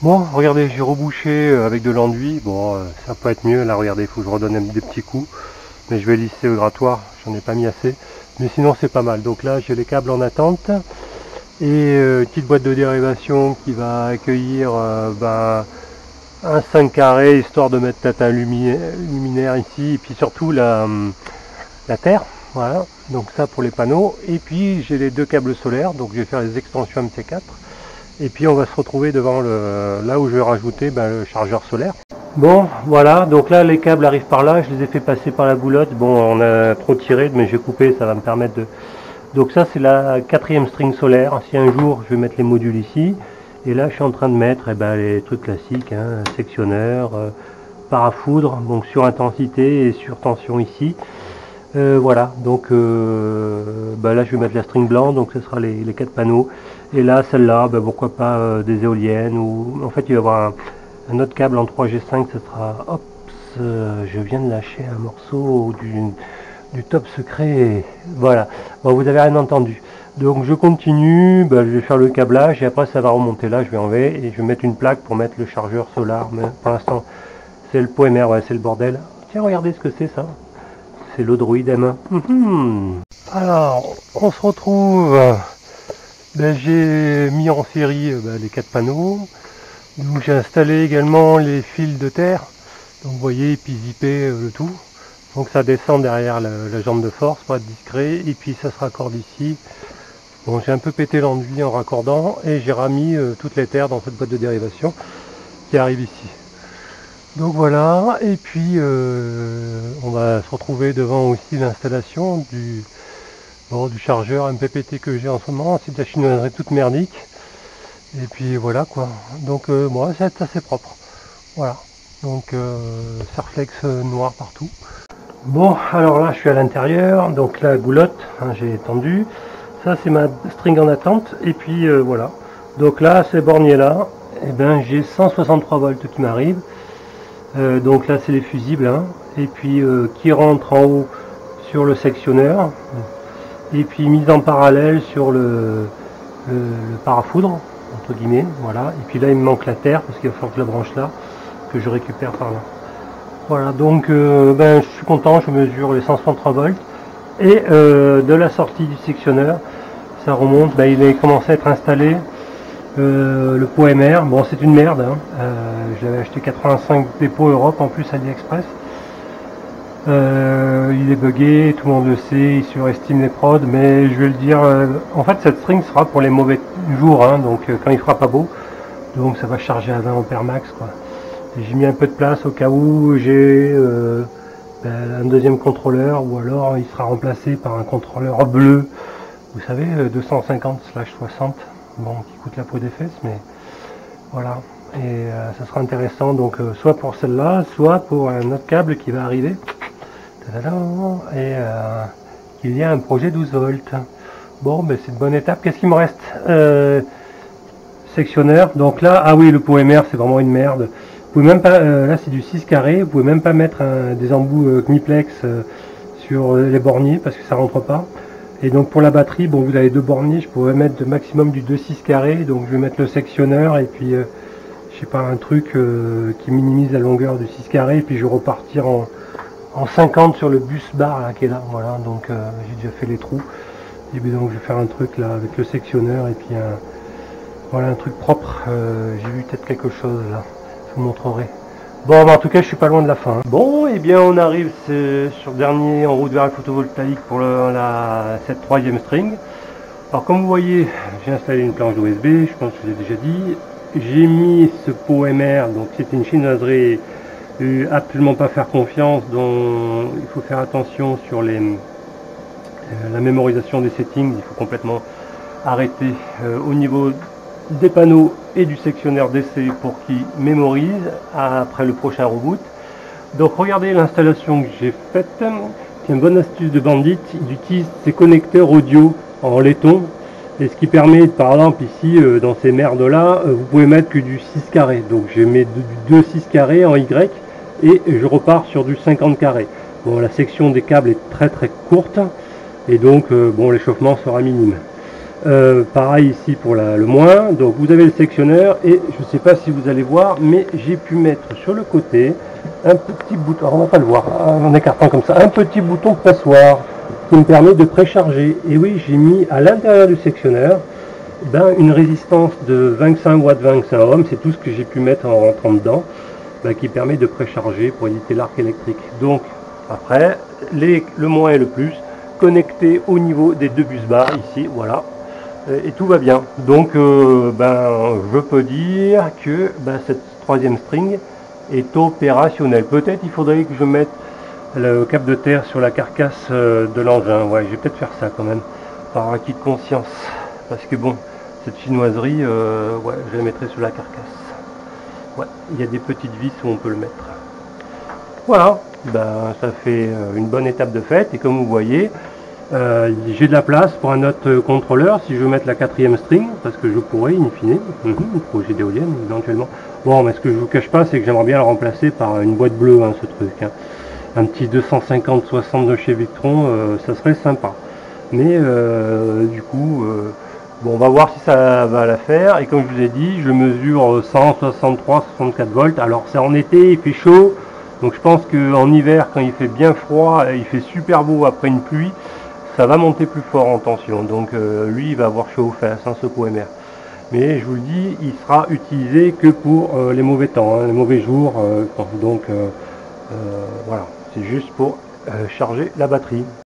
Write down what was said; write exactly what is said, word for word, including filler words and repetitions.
Bon, regardez, j'ai rebouché avec de l'enduit. Bon, euh, ça peut être mieux. Là, regardez, il faut que je redonne des petits coups. Mais je vais lisser au grattoir. J'en ai pas mis assez. Mais sinon, c'est pas mal. Donc là, j'ai les câbles en attente. Et euh, une petite boîte de dérivation qui va accueillir euh, ben, un cinq carrés, histoire de mettre peut-être un luminaire ici. Et puis surtout, la, la terre. Voilà. Donc ça pour les panneaux. Et puis, j'ai les deux câbles solaires. Donc, je vais faire les extensions M T quatre. Et puis on va se retrouver devant le là où je vais rajouter ben, le chargeur solaire. Bon voilà, donc là les câbles arrivent par là, je les ai fait passer par la goulotte. Bon, on a trop tiré, mais j'ai coupé, ça va me permettre de... Donc ça c'est la quatrième string solaire. Si un jour je vais mettre les modules ici, et là je suis en train de mettre eh ben, les trucs classiques, hein, sectionneur, euh, parafoudre, donc sur intensité et sur tension ici. Euh, voilà, donc euh, bah là je vais mettre la string blanc, donc ce sera les, les quatre panneaux. Et là, celle-là, bah pourquoi pas euh, des éoliennes, ou en fait il va y avoir un, un autre câble en trois G cinq, ce sera, hop, euh, je viens de lâcher un morceau du, du top secret, voilà, bon, vous avez rien entendu. Donc je continue, bah, je vais faire le câblage, et après ça va remonter là, je vais enlever, et je vais mettre une plaque pour mettre le chargeur solar, mais pour l'instant, c'est le pot M R, ouais, c'est le bordel. Tiens, regardez ce que c'est ça. C'est l'Odroid M un. Mmh. Alors, on se retrouve. Ben, j'ai mis en série ben, les quatre panneaux. Donc j'ai installé également les fils de terre. Donc vous voyez, et puis zipper euh, le tout. Donc ça descend derrière la, la jambe de force pour être discret. Et puis ça se raccorde ici. Bon, j'ai un peu pété l'enduit en raccordant. Et j'ai remis euh, toutes les terres dans cette boîte de dérivation qui arrive ici. Donc voilà, et puis euh, on va se retrouver devant aussi l'installation du, bon, du chargeur M P P T que j'ai en ce moment. C'est de la chinoiserie toute merdique. Et puis voilà quoi. Donc euh, bon, ça va être assez propre. Voilà. Donc euh, Surflex noir partout. Bon, alors là je suis à l'intérieur. Donc la goulotte, hein, j'ai étendu. Ça c'est ma string en attente. Et puis euh, voilà. Donc là, ces borniers là, et ben j'ai cent soixante-trois volts qui m'arrivent. Euh, donc là c'est les fusibles, hein, et puis euh, qui rentre en haut sur le sectionneur, et puis mise en parallèle sur le, le, le parafoudre, entre guillemets, voilà, et puis là il me manque la terre, parce qu'il va falloir que je la branche là, que je récupère par là. Voilà, donc euh, ben, je suis content, je mesure les cent soixante-trois volts, et euh, de la sortie du sectionneur, ça remonte, ben, il est commencé à être installé. Euh, le pot M R, bon c'est une merde, hein. euh, je l'avais acheté quatre-vingt-cinq dépôts Europe en plus AliExpress. Euh, il est buggé, tout le monde le sait, il surestime les prods, mais je vais le dire, euh, en fait cette string sera pour les mauvais jours, hein, donc euh, quand il fera pas beau, donc ça va charger à vingt ampères max quoi. J'ai mis un peu de place au cas où j'ai euh, ben, un deuxième contrôleur, ou alors il sera remplacé par un contrôleur bleu, vous savez, deux cent cinquante slash soixante. Bon, qui coûte la peau des fesses, mais voilà, et euh, ça sera intéressant, donc euh, soit pour celle-là, soit pour un autre câble qui va arriver, et euh, qu'il y a un projet douze volts. Bon, ben c'est une bonne étape. Qu'est-ce qu'il me reste? euh, Sectionneur, donc là, ah oui, le pot M R c'est vraiment une merde. Vous pouvez même pas, euh, là c'est du six carrés, vous pouvez même pas mettre un, des embouts euh, Kniplex euh, sur les borniers parce que ça rentre pas. Et donc pour la batterie, bon vous avez deux borniers, je pourrais mettre de maximum du deux six carrés, donc je vais mettre le sectionneur et puis euh, je sais pas, un truc euh, qui minimise la longueur du six carrés, et puis je vais repartir en, en cinquante sur le bus bar là, qui est là, voilà, donc euh, j'ai déjà fait les trous, et puis donc je vais faire un truc là avec le sectionneur et puis un, voilà, un truc propre. euh, j'ai vu peut-être quelque chose là, je vous montrerai. Bon, bah en tout cas, je suis pas loin de la fin. Bon, et eh bien, on arrive sur le dernier en route vers le photovoltaïque pour le, la, cette troisième string. Alors, comme vous voyez, j'ai installé une planche d'O S B, je pense que je l'ai déjà dit. J'ai mis ce pot M R, donc c'était une chinoiserie, euh, absolument pas faire confiance, dont il faut faire attention sur les, euh, la mémorisation des settings, il faut complètement arrêter euh, au niveau des panneaux et du sectionneur d'essai pour qu'il mémorise après le prochain reboot. Donc regardez l'installation que j'ai faite, c'est une bonne astuce de Bandit. Il utilise ses connecteurs audio en laiton, et ce qui permet, par exemple ici euh, dans ces merdes là, euh, vous pouvez mettre que du six carré, donc je mets du deux six carré en Y et je repars sur du cinquante carré. Bon, la section des câbles est très très courte, et donc euh, bon, l'échauffement sera minime. Euh, pareil ici pour la, le moins. Donc vous avez le sectionneur et je ne sais pas si vous allez voir, mais j'ai pu mettre sur le côté un petit bouton, alors on va pas le voir en écartant comme ça, un petit bouton pressoir qui me permet de précharger. Et oui, j'ai mis à l'intérieur du sectionneur ben, une résistance de vingt-cinq watts, vingt-cinq ohms, c'est tout ce que j'ai pu mettre en rentrant dedans, ben, qui permet de précharger pour éviter l'arc électrique. Donc après, les, le moins et le plus connectés au niveau des deux bus bas ici, voilà. Et tout va bien. Donc euh, ben, je peux dire que ben, cette troisième string est opérationnelle. Peut-être il faudrait que je mette le câble de terre sur la carcasse de l'engin. Ouais, je vais peut-être faire ça quand même, par acquis de conscience. Parce que bon, cette chinoiserie, euh, ouais, je la mettrai sur la carcasse. Ouais, il y a des petites vis où on peut le mettre. Voilà, ben, ça fait une bonne étape de fait. Et comme vous voyez, Euh, j'ai de la place pour un autre contrôleur si je veux mettre la quatrième string, parce que je pourrais in fine, mm -hmm, projet d'éolienne éventuellement. Bon, mais ce que je vous cache pas, c'est que j'aimerais bien le remplacer par une boîte bleue, hein, ce truc. Hein. Un petit deux cent cinquante soixante de chez Victron, euh, ça serait sympa. Mais euh, du coup, euh, bon, on va voir si ça va la faire. Et comme je vous ai dit, je mesure cent soixante-trois soixante-quatre volts. Alors c'est en été, il fait chaud, donc je pense qu'en hiver, quand il fait bien froid, il fait super beau après une pluie, ça va monter plus fort en tension, donc euh, lui il va avoir chaud aux fesses, hein, ce coup M R. Mais je vous le dis, il sera utilisé que pour euh, les mauvais temps, hein, les mauvais jours, euh, donc euh, euh, voilà, c'est juste pour euh, charger la batterie.